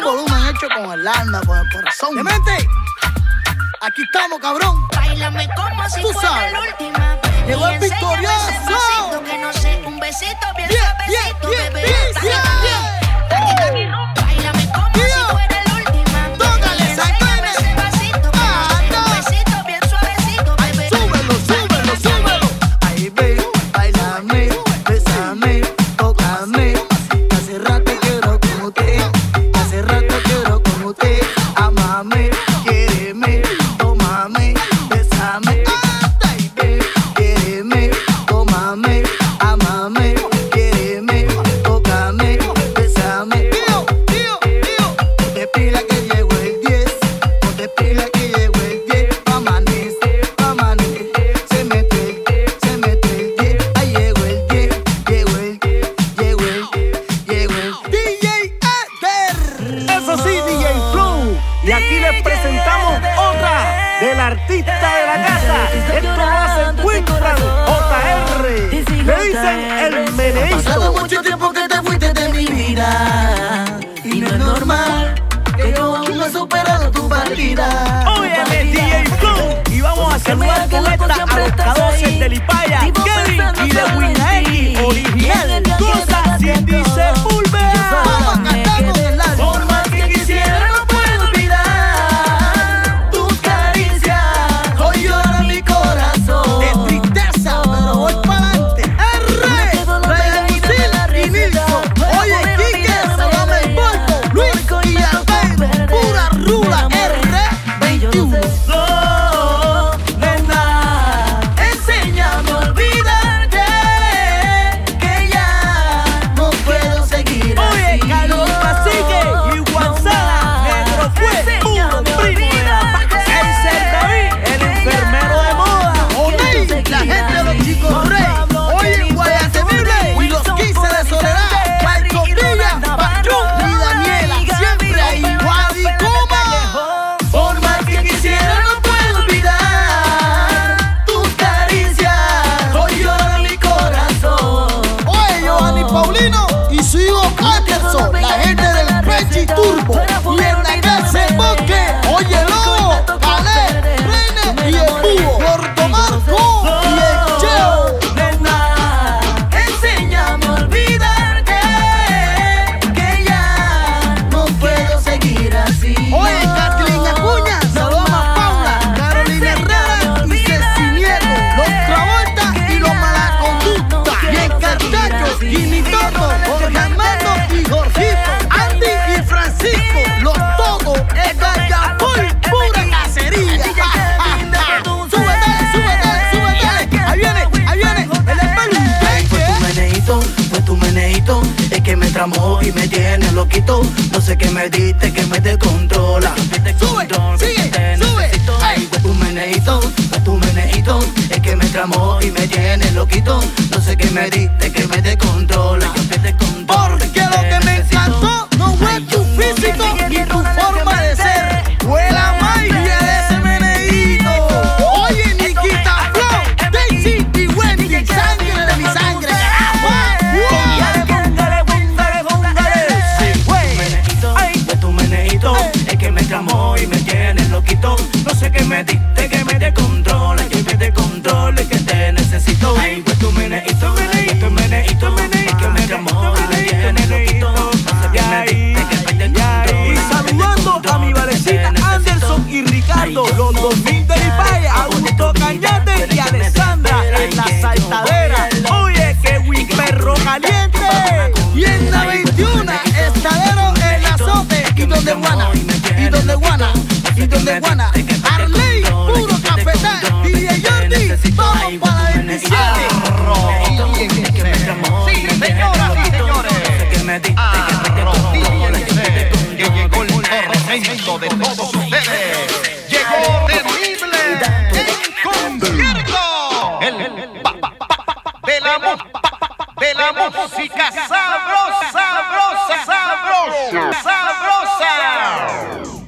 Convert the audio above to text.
un volumen hecho con el alma, con el corazón. ¡Demente! Aquí estamos, cabrón. Báilame como si Tú fuera sabes. la última vez. Llegó el Y enséñame victorioso. ese pasito que no sé, un besito bien suavecito, bebé. Báilame como si fuera la última vez. Tócale, Y enséñame ese pasito que no sé, un besito bien suavecito, bebé. Súbelo, súbelo, súbelo. Ahí ven, bailame, bésame, tócame. Hace rato quiero con usted, hace rato quiero con usted. Amame, quiéreme, tómame, bésame. Ahí ven, quiéreme, tómame, amame, quiéreme, tócame, bésame. Tío, ponte pila que llegó el 10, ponte pila que llegó el 10. Amanece, se mete el 10. Ahí llegó el 10, llegó el DJ Eder. Eso sí, DJ Flow. Y aquí les presentamos otra del artista de la casa. Esto lo hace Wilfran JR. Le dicen el Pasado meneíto. mucho tiempo que te fuiste de mi vida y no es normal que yo aún no he superado tu partida. Óyeme, DJ Flow. Y vamos a saludar con esta a los K12 de Lipaya, Kevin y de Wina X, original. Cosa sin dice Fulvea. Vamos cantando del lado. Por más que quisiera no puedo olvidar tus caricias. Hoy llora mi corazón de tristeza, pero voy pa'lante. Rey y Nilson. Oye, Quique, Salame el Polvo, Luis y Albeiro, pura rula, R21. Nena, enséñame a olvidarte que ya No puedo seguir Oye, así. Carlos Cacique y Gonzala, negro fue puro primo de la Paca. Ese es David, el enfermero de moda. Oney, la gente de los chicos rey. Oye, Guayatemible y los 15 de Soledad. Marco Villa, Patrón y Daniela. Siempre ahí. Guadicoma. por más que quisiera no puedo olvidar tus caricias. Hoy llora mi corazón. Oye, Giovanni Paulino y su hijo Patterson. La gente del Pechi Turbo. Y el Nagarse Bosque. Oye, Lobo, Calé, Reine y el Búho. Puerto Marco y el Cheo. Nena, enséñame a olvidarte que ya no puedo seguir así. Oye, Catlin Acuña, Saloma Paula, Carolina Herrera y Ceci Nieto, los Travolta y los Malaconducta, y en Cartacho, Jimmy Toto, Jorge Armando y Jorgito, Andy y Francisco, los Todos, el Gallapol, pura cacería. Súbete, ahí viene, el espero. Fue tu meneíto, es que me tramó y me tiene loquito. No sé qué me diste, que me descontrola. Sube, sigue, sube. Ay, fue tu meneíto, es que me tramó y me tiene loquito. No sé qué me diste, que me descontrola. Porque lo que me encantó no fue tu físico ni tu forma de ser, fue la magia de ese meneíto. Oye, Nikita Flow, Daisy y Wendy, sangre de mi sangre, carajo. Fue tu meneíto, es que me tramó y me tiene loquito. No sé qué me diste, que me descontrola, que te necesito. Ay, fue tu meneíto, es que me tramó y me tiene loquito. No sé qué me diste, que me descontrola. Y saludando a mi valecita Anderson y Ricardo, los 2000 de Lipaya, Augusto Cañate y Alessandra en la saltadera. Oye, que perro caliente. Y en la 21, estadero en la sote, y donde Guana, Arley, puro cafetal, DJ Jordi, vamos para la 27. Sí, señoras y señores. Que llegó el tormento de todos ustedes. Llegó Temible en concierto. El de la música sabrosa.